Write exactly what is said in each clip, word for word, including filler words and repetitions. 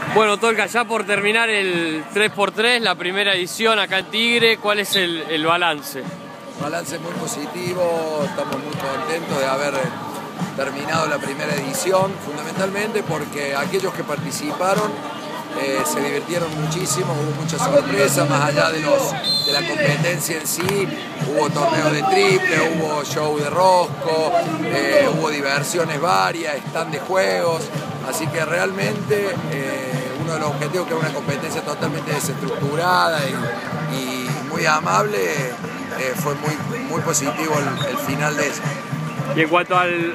Bueno, Tolca, ya por terminar el tres por tres, la primera edición acá en Tigre, ¿cuál es el, el balance? Balance muy positivo, estamos muy contentos de haber terminado la primera edición, fundamentalmente porque aquellos que participaron eh, se divirtieron muchísimo, hubo muchas sorpresas, más allá de, los, de la competencia en sí, hubo torneos de triple, hubo show de rosco, eh, hubo diversiones varias, stand de juegos, así que realmente eh, uno de los objetivos, que es una competencia totalmente desestructurada y, y muy amable, eh, fue muy, muy positivo el, el final de eso. Y en cuanto al,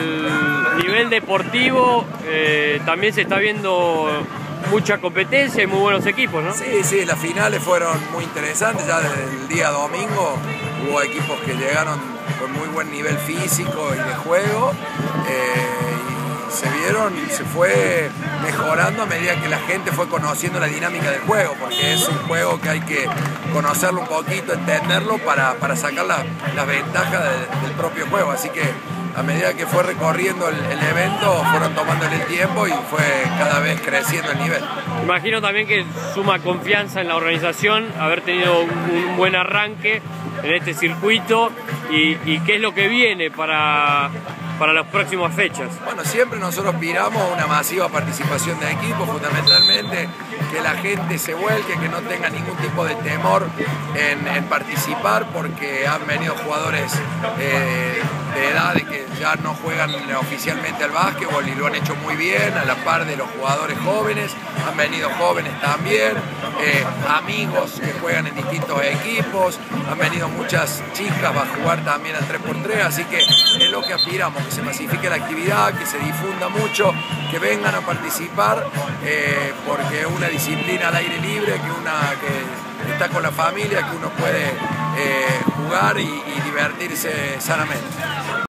al nivel deportivo, eh, también se está viendo mucha competencia y muy buenos equipos, ¿no? Sí, sí, las finales fueron muy interesantes, ya desde el día domingo hubo equipos que llegaron con muy buen nivel físico y de juego, eh, y se vieron, se fue mejorando a medida que la gente fue conociendo la dinámica del juego, porque es un juego que hay que conocerlo un poquito, entenderlo para, para sacar las la ventajas de, del propio juego, así que a medida que fue recorriendo el, el evento, fueron tomándole el tiempo y fue cada vez creciendo el nivel. Imagino también que suma confianza en la organización, haber tenido un, un buen arranque en este circuito y, y qué es lo que viene para, para las próximas fechas. Bueno, siempre nosotros aspiramos a una masiva participación de equipos, fundamentalmente que la gente se vuelque, que no tenga ningún tipo de temor en, en participar, porque han venido jugadores eh, de edad de que ya no juegan oficialmente al básquetbol y lo han hecho muy bien, a la par de los jugadores jóvenes, han venido jóvenes también, eh, amigos que juegan en distintos equipos, han venido muchas chicas a jugar también al tres por tres, así que es lo que aspiramos, que se masifique la actividad, que se difunda mucho, que vengan a participar, eh, porque es una disciplina al aire libre, que, una, que está con la familia, que uno puede eh, jugar y, y divertirse sanamente.